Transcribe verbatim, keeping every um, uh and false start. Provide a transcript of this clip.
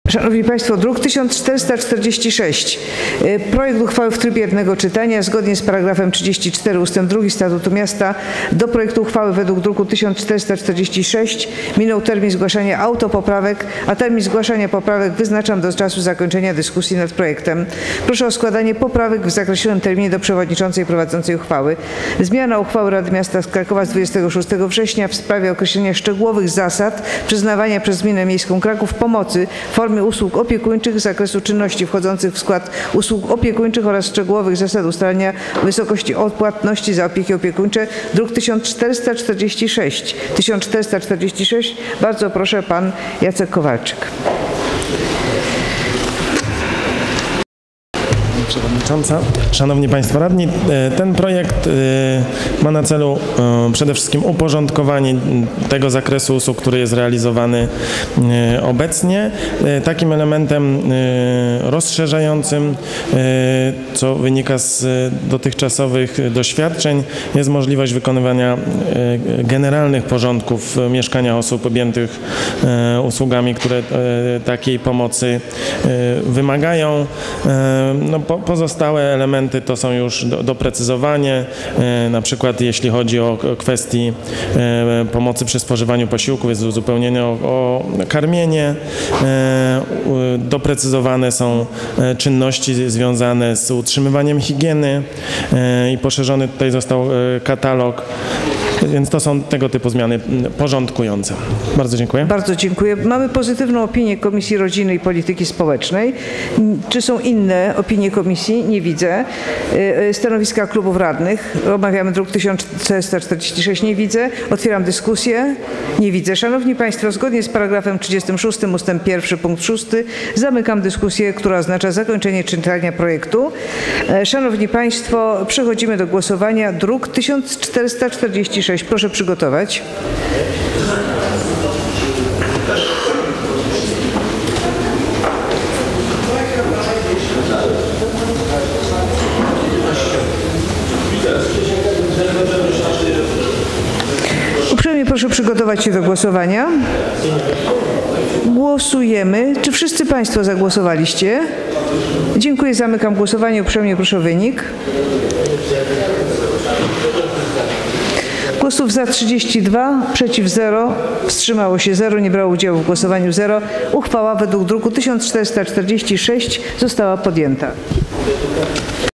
Szanowni Państwo, druk tysiąc czterysta czterdzieści sześć. Projekt uchwały w trybie jednego czytania. Zgodnie z paragrafem trzydziestym czwartym ustęp drugi Statutu Miasta do projektu uchwały według druku tysiąc czterysta czterdzieści sześć minął termin zgłaszania autopoprawek, a termin zgłaszania poprawek wyznaczam do czasu zakończenia dyskusji nad projektem. Proszę o składanie poprawek w zakreślonym terminie do przewodniczącej prowadzącej uchwały. Zmiana uchwały Rady Miasta Krakowa z dwudziestego szóstego września w sprawie określenia szczegółowych zasad przyznawania przez Gminę Miejską Kraków pomocy w formie usług opiekuńczych z zakresu czynności wchodzących w skład usług opiekuńczych oraz szczegółowych zasad ustalania wysokości odpłatności za opieki opiekuńcze, druk tysiąc czterysta czterdzieści sześć. tysiąc czterysta czterdzieści sześć. Bardzo proszę, pan Jacek Kowalczyk. Przewodnicząca, Szanowni Państwo Radni, ten projekt ma na celu przede wszystkim uporządkowanie tego zakresu usług, który jest realizowany obecnie. Takim elementem rozszerzającym, co wynika z dotychczasowych doświadczeń, jest możliwość wykonywania generalnych porządków mieszkania osób objętych usługami, które takiej pomocy wymagają. No, po, pozostałe elementy to są już do, doprecyzowanie, e, na przykład jeśli chodzi o kwestii e, pomocy przy spożywaniu posiłków, jest uzupełnienie o, o karmienie, e, doprecyzowane są e, czynności związane z utrzymywaniem higieny e, i poszerzony tutaj został e, katalog. Więc to są tego typu zmiany porządkujące. Bardzo dziękuję. Bardzo dziękuję. Mamy pozytywną opinię Komisji Rodziny i Polityki Społecznej. Czy są inne opinie komisji? Nie widzę. Stanowiska klubów radnych. Omawiamy druk tysiąc czterysta czterdzieści sześć. Nie widzę. Otwieram dyskusję. Nie widzę. Szanowni Państwo, zgodnie z paragrafem trzydziestym szóstym ustęp pierwszy punkt szósty zamykam dyskusję, która oznacza zakończenie czytania projektu. Szanowni Państwo, przechodzimy do głosowania. Druk tysiąc czterysta czterdzieści sześć. Proszę przygotować. Uprzejmie proszę przygotować się do głosowania. Głosujemy. Czy wszyscy Państwo zagłosowaliście? Dziękuję. Zamykam głosowanie. Uprzejmie proszę o wynik. Głosów za trzydzieści dwa, przeciw zero, wstrzymało się zero, nie brało udziału w głosowaniu zero. Uchwała według druku tysiąc czterysta czterdzieści sześć została podjęta.